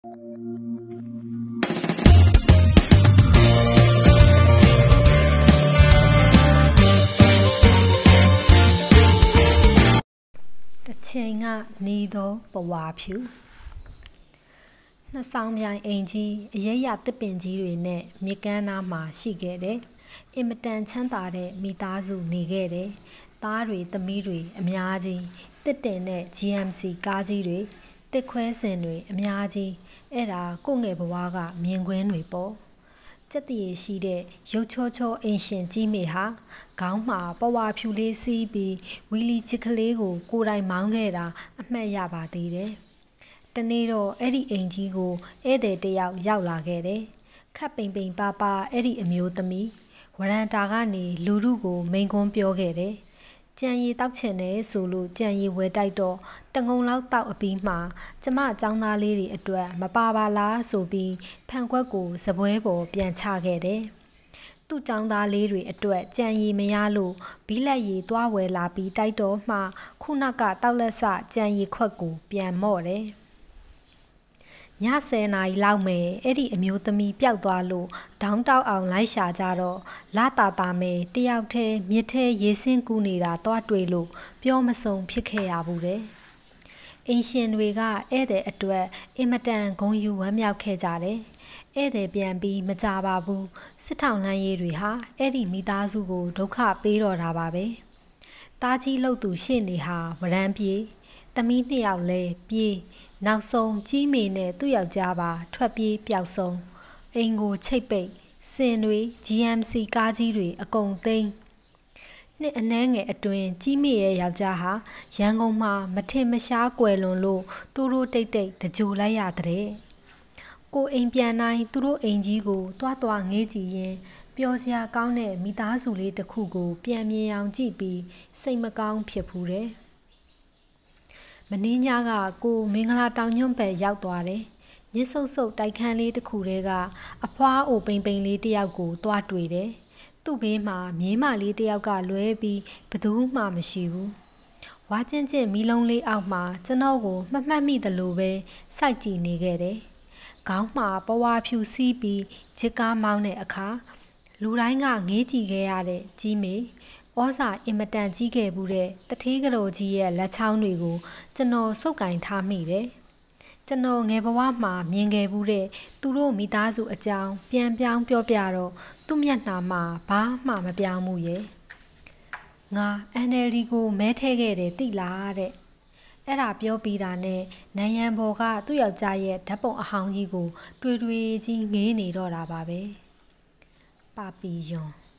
ချိန်ကနေသောဘဝဖြူနှစ်ဆောင်မြိုင်အိမ်ကြီးအရိပ်ရတစ်ပင်ကြီးတွေနဲ့မြစ်ကမ်းနားမှာရှိခဲ့တယ်။အင်မတန်ချမ်းသာတဲ့မိသားစုနေခဲ့တယ်။သားတွေသမီးတွေအများကြီးတစ်တင်နဲ့ GMC ကားကြီးတွေတစ်ခွဲစင်တွေအများကြီးအဲ့ဒါကိုငယ်ဘဝကမြင်ကွင်းတွေပေါ့။ကြက်တရေရှိတဲ့ရုပ်ချောချောအိမ်ရှင်ကြီးမေဟာခေါင်းမှာပဝါဖြူလေးစီးပြီးဝီလီချစ်ကလေးကိုကိုယ်တိုင်မောင်းခဲ့တာအမှတ်ရပါသေးတယ်။တနေ့တော့အဲ့ဒီအိမ်ကြီးကိုဧည့်သည်တယောက်ရောက်လာခဲ့တယ်။ခပ်ပိန်ပိန်ပါပါအဲ့ဒီအမျိုးသမီးဝရန်တာကနေလူထုကိုမိန်ကွန်းပြောခဲ့တယ်။ကြံရည်တောက်ချင်တယ်ဆိုလို့ကြံရည်ဝယ်တိုက်တော့တငုံလောက်တောက်အပြီးမှကျမအကြောင်းသားလေးတွေအတွက်မပါပါလားဆိုပြီးဖန်ခွက်ကိုစပွဲပေါ်ပြန်ချခဲ့တယ်။သူ့ကြောင်းသားလေးတွေအတွက်ကြံရည်မရလို့ဘီလက်ရည်သွားဝယ်လာပြီးတိုက်တော့မှခုနကတောက်လက်ဆကြံရည်ခွက်ကိုပြန်မော့တယ်။ည10 နာရီလောက်မယ်အဲ့ဒီအမျိုးသမီးပျောက်သွားလို့ဒေါင်းတောက်အောင်လိုက်ရှာကြတော့လာတာတာမယ်တယောက်တည်းမြစ်ထဲရေဆင်းကူးနေတာတွားတွေ့လို့ပြောမစုံဖြစ်ခဲ့ရဘူးတဲ့။အိမ်ရှင်တွေကဧည့်သည်အတွက်အင်မတန်ဂုဏ်ယူဝမ်းမြောက်ခဲ့ကြတယ်။ဧည့်သည်ပြန်ပြီးမကြပါဘူးစစ်ထောင်လှမ်းရေးတွေဟာအဲ့ဒီမိသားစုကိုဒုက္ခပေးတော့တာပါပဲ။တားကြီးလှုပ်သူရှေ့နေဟာဝရမ်းပြေးသမီး2ယောက်လဲပြေးနောက်ဆုံးကြီးမေနဲ့သူ့ယောက်ျားပါထွက်ပြေးပျောက်ဆုံးအိမ်ကိုချိတ်ပိတ်စင်တွေ GMC ကားကြီးတွေအကုန်သိမ်းနှစ်အနှဲငယ်အတွင်းကြီးမေရဲ့ယောက်ျားဟာရန်ကုန်မှာမထင်မရှားကွယ်လွန်လို့တိုးတိုးတိတ်တိတ်တကြိုလိုက်ရတဲ့ကိုအိမ်ပြန်တိုင်းသူတို့အိမ်ကြီးကိုတွားတွားငေးကြည့်ရင်ပျော်စရာကောင်းတဲ့မိသားစုလေးတစ်ခုကိုပြန်မြင်အောင်ကြည့်ပြီးစိတ်မကောင်းဖြစ်ဖူးတယ်မင်းညကကိုမင်္ဂလာတောင်ညွန့်ဘက်ရောက်သွားတယ်။ညစ်ဆုပ်ဆုပ်တိုက်ခန်းလေးတစ်ခုတည်းကအဖွားအိုပိန်ပိန်လေးတစ်ယောက်ကိုတွားတွေ့တယ်။သူ့ဘေးမှာမြေးမလေးတစ်ယောက်ကလွဲပြီးဘသူမှမရှိဘူး။ဝါကျင့်ကျင့်မီလုံးလေးအောက်မှာကျွန်တော်ကိုမှတ်မိသလိုပဲစိုက်ကြည့်နေခဲ့တယ်။ခေါင်းမှာပဝါဖြူစီးပြီးဂျစ်ကားမောင်းတဲ့အခါလူတိုင်းကငေးကြည့်ခဲ့ရတဲ့ကြီးမေဩဇာအင်မတန်ကြီးခဲ့ဘူးတဲ့တထေးကတော်ကြီးရဲ့လက်ချောင်းတွေကိုကျွန်တော်စုပ်ကင်ထားမိတယ်။ကျွန်တော်ငယ်ဘဝမှာမြင်ခဲ့ဘူးတဲ့သူတို့မိသားစုအကြောင်းပြန်ပြောင်းပြောပြတော့သူ့မျက်နှာမှာဘာမှမပြောင်းဘူးရဲ့။ငါ NLD ကိုမဲထည့်ခဲ့တယ်သိလားတဲ့။အဲ့ဒါပြောပြီးတာနဲ့နိုင်ရန်ဘော်ကသူ့ယောက်ျားရဲ့ဓာတ်ပုံအဟောင်းကြီးကိုတွေ့တွေ့ကြီးငေးနေတော့တာပါပဲ။ပါပီယွန်